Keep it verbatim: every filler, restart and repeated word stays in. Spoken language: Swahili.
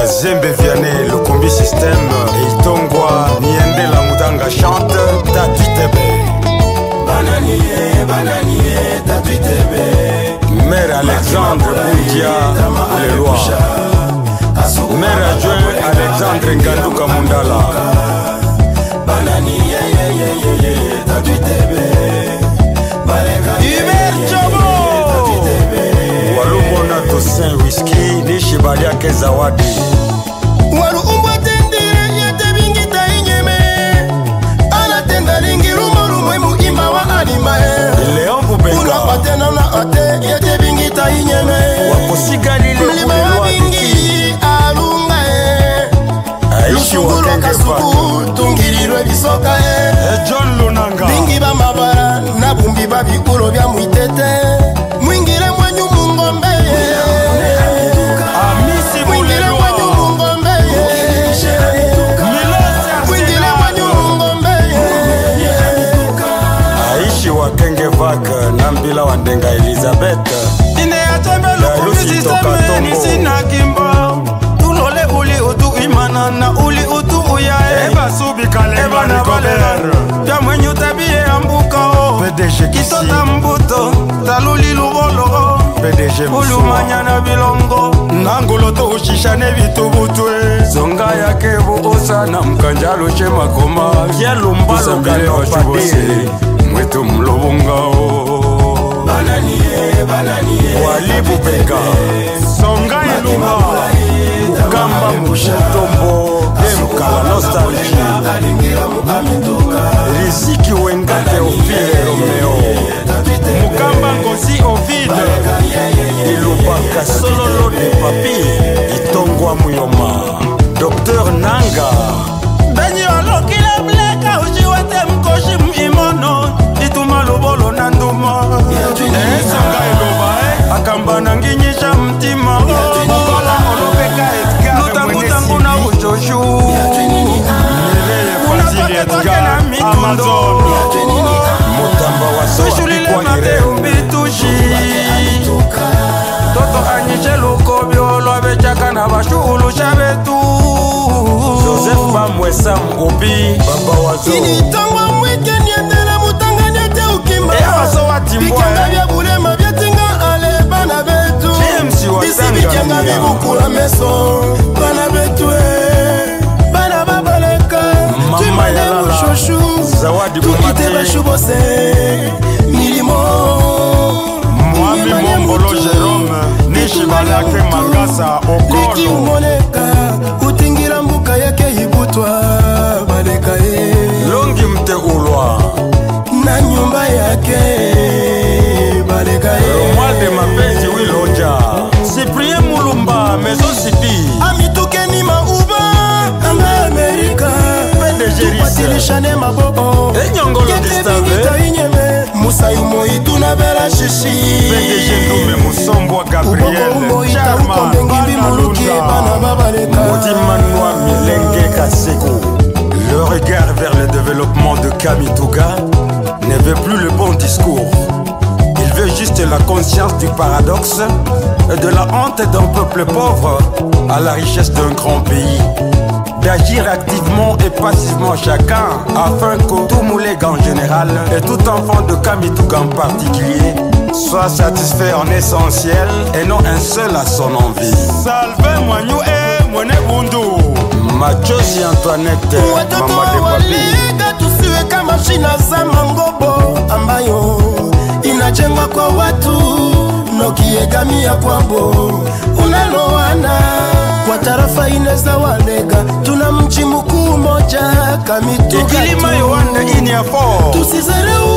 Zembe Vianney, le combi système. Itongwa, Niendela Mudanga chante Tatu Tebe. Bananier, bananier, Tatu Tebe. Mère Alexandre Boundia, les lois. Mère adjoint Alexandre Ngandouka Mundala. Bananier, Tatu Tebe. Walumona Tosin Whisky Nishi Baliake Zawadi Walu umbwatendire yete bingita inyeme Anatenda lingiru moru mwemu ima wa anima Leon Bubenga Unapatena na ate yete bingita inyeme Waposiga lile mlima wa bingi alunga Lushungulu kasuku tungirirwe bisoka John Lunanga Bingi ba mabara na bumbi babi ulo bya muitete Mwingire mwenyu mungombe Amisi Mwingire mwenyu mungombe Mwingire mwenyu mungombe Aishi wa Kenge Vaka Nambila wa Ndenga Elizabeth Ine ya tembe lukumbi sisteme nisina kimba Tulole uli utu imana na uli utu uyae Eba subi kalemba na Nicoler Pya mwenyu tabie ambuka o P D G Kisi Kitota mbuto Taluli lubolo P D G Msua Ulumanya na bilongo Nangulo to ushishane vitubutwe Zonga yake buusa na mkanjalo chema koma Yelu mbalo gano padiri Mwetu mlobungao Bananiye, bananiye Walibu Bega Songa iluma Ukamba Mushitombo Emkala nostalgie Riziki Wenga Teofile Romeo Mukamba Ngozi Ovide Ilubaka Sololo de Papi Itongwa Muyoma Docteur Nanga Benyi olokile mleka ujiwete mkoshi mimono Ituma lubolo na nduma Esonga iloba eh Akamba nanginyisha mtima Mukola Olopeka Edgar Nutangutangu na ujoshu Fazili Edgar Amazon Mutamba wa Sushulile mabe ubitushi Toto anyishe lukobyo Lwabe chaka na bashu ulusha betu Joseph Bamwesa Obi Baba Wazo Ini tangwa mweke niendele mutanga nyete ukimba Ea waso watimbwa Bikenga vya bulema vya tinga ale bana betu James wa Bisi bikenga vibukula meso Bana betu Bana babaleka Mama ya lala Shoshu Zawadi Tukite Bumate bashu bose Milimo Mwami Mombolo Jerome Nishi Balake Mangasa Liki Okolo umoneka Utingira mbuka yake ibutwa Baleka ye Longi mte ulwa Na nyumba yake Baleka ye Mwade mapenzi Wiloja Cyprien Mulumba Mezo Sipi Amituke ni mauba Anga Amerika P D G Tupatilishane mabobo Enyongolo Yeke Gustave bingita inyeme Musa yumo ituna bela shishi P D G Ndume Musombwa Gabriel Ubobo ita Charma ukombe ngimbi muluki Bana babaleka Modimanwa Milenge Kaseko. Le regard vers le développement de Kamituga ne veut plus le bon discours. Il veut juste la conscience du paradoxe et de la honte d'un peuple pauvre à la richesse d'un grand pays. D'agir activement et passivement chacun afin que tout Moulega en général et tout enfant de Kamituga en particulier soit satisfait en essentiel et non un seul à son envie. Salve Moignou et Mouene Bundu. Machozi Antoinette, Watoto Mama de Papi. waliga tusiwe kama shina za mangobo ambayo inajengwa kwa watu nokiegamia kwabo unalowana kwa tarafa ine za Walega. Tuna mji mkuu moja Kamituga, Ikilima Yohane ini afo tusizarau